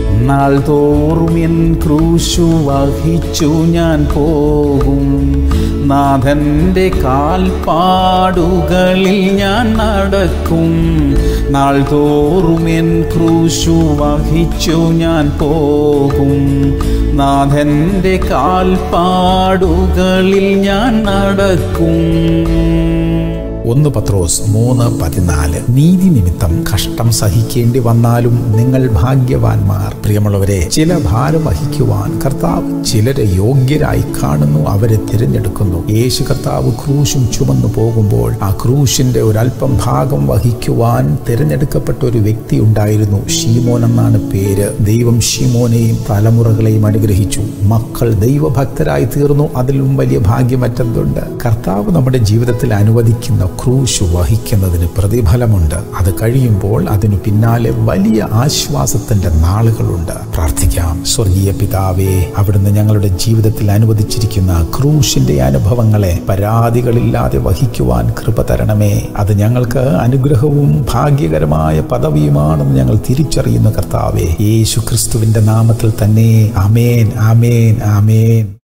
നാൾതോറും N ക്രൂശു വഹിച്ചു ഞാൻ പോകും. നാഥൻ്റെ കാൽപ്പാടുകളിൽ ഞാൻ നടക്കും. നാൾതോറും എൻ ക്രൂശു വഹിച്ചു ഞാൻ പോകും. നാഥൻ്റെ കാൽപ്പാടുകളിൽ ഞാൻ നടക്കും. 1 പത്രോസ് 3:14. നീതി നിമിത്തം കഷ്ടം സഹിക്കേണ്ടി വന്നാലും നിങ്ങൾ ഭാഗ്യവാന്മാർ. പ്രിയമുള്ളവരെ, ചില ഭാരം വഹിക്കുവാൻ കർത്താവ് ചിലരെ യോഗ്യരായി കാണുന്നു, അവരെ തിരഞ്ഞെടുക്കുന്നു. യേശു കർത്താവ് ക്രൂശും ചുമന്നു പോകുമ്പോൾ ആ ക്രൂശിന്റെ ഒരല്പം ഭാഗം വഹിക്കുവാൻ തിരഞ്ഞെടുക്കപ്പെട്ട ഒരു വ്യക്തി ഉണ്ടായിരുന്നു. ശീമോൻ എന്നാണ് പേര്. ദൈവം ശീമോനെയും തലമുറകളെയും അനുഗ്രഹിച്ചു. മക്കൾ ദൈവഭക്തരായി തീർന്നു. അതിലും വലിയ ഭാഗ്യം മറ്റെന്തുണ്ട്? കർത്താവ് നമ്മുടെ ജീവിതത്തിൽ അനുവദിക്കുന്ന ക്രൂശ് വഹിക്കുന്നതിന് പ്രതിഫലമുണ്ട്. അത് കഴിയുമ്പോൾ അതിനു പിന്നാലെ വലിയ ആശ്വാസത്തിന്റെ നാളുകളുണ്ട്. പ്രാർത്ഥിക്കാം. സ്വർഗീയ പിതാവേ, അവിടുന്ന് ഞങ്ങളുടെ ജീവിതത്തിൽ അനുവദിച്ചിരിക്കുന്ന ക്രൂശിന്റെ അനുഭവങ്ങളെ പരാതികളില്ലാതെ വഹിക്കുവാൻ കൃപ തരണമേ. അത് ഞങ്ങൾക്ക് അനുഗ്രഹവും ഭാഗ്യകരമായ പദവിയുമാണെന്ന് ഞങ്ങൾ തിരിച്ചറിയുന്നു കർത്താവേ. യേശു ക്രിസ്തുവിന്റെ നാമത്തിൽ തന്നെ. ആമേൻ, ആമേൻ, ആമേൻ.